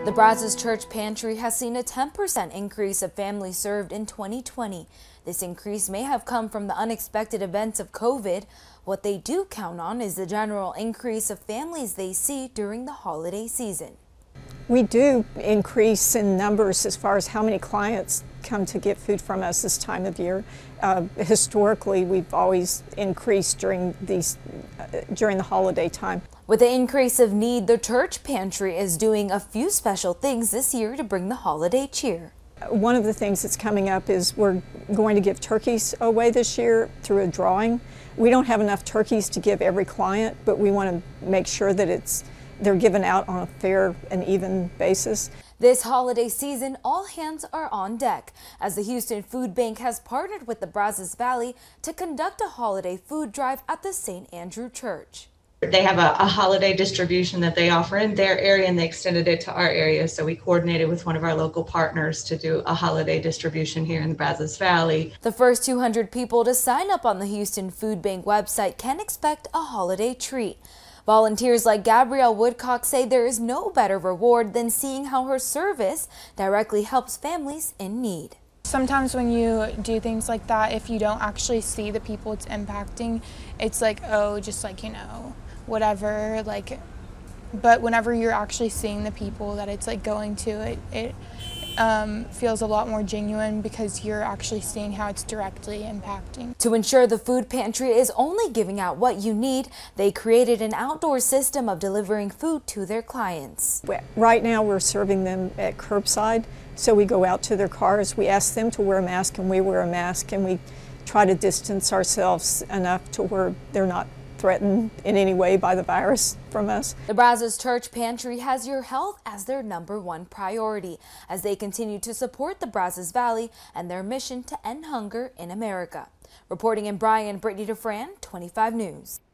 The Brazos Church Pantry has seen a 10% increase of families served in 2020. This increase may have come from the unexpected events of COVID. What they do count on is the general increase of families they see during the holiday season. We do increase in numbers as far as how many clients come to get food from us this time of year. Historically, we've always increased during the holiday time. With the increase of need, the church pantry is doing a few special things this year to bring the holiday cheer. One of the things that's coming up is we're going to give turkeys away this year through a drawing. We don't have enough turkeys to give every client, but we want to make sure that they're given out on a fair and even basis. This holiday season, all hands are on deck as the Houston Food Bank has partnered with the Brazos Valley to conduct a holiday food drive at the St. Andrew Church. They have a holiday distribution that they offer in their area, and they extended it to our area. So we coordinated with one of our local partners to do a holiday distribution here in the Brazos Valley. The first 200 people to sign up on the Houston Food Bank website can expect a holiday treat. Volunteers like Gabrielle Woodcock say there is no better reward than seeing how her service directly helps families in need. Sometimes when you do things like that, if you don't actually see the people it's impacting, it's like, oh, just like, whatever, but whenever you're actually seeing the people that it's like going to, it feels a lot more genuine because you're actually seeing how it's directly impacting. To ensure the food pantry is only giving out what you need, they created an outdoor system of delivering food to their clients. Right now we're serving them at curbside, so we go out to their cars, we ask them to wear a mask and we wear a mask, and we try to distance ourselves enough to where they're not threatened in any way by the virus from us. The Brazos Church Pantry has your health as their #1 priority as they continue to support the Brazos Valley and their mission to end hunger in America. Reporting in Bryan, Brittany DeFran, 25 News.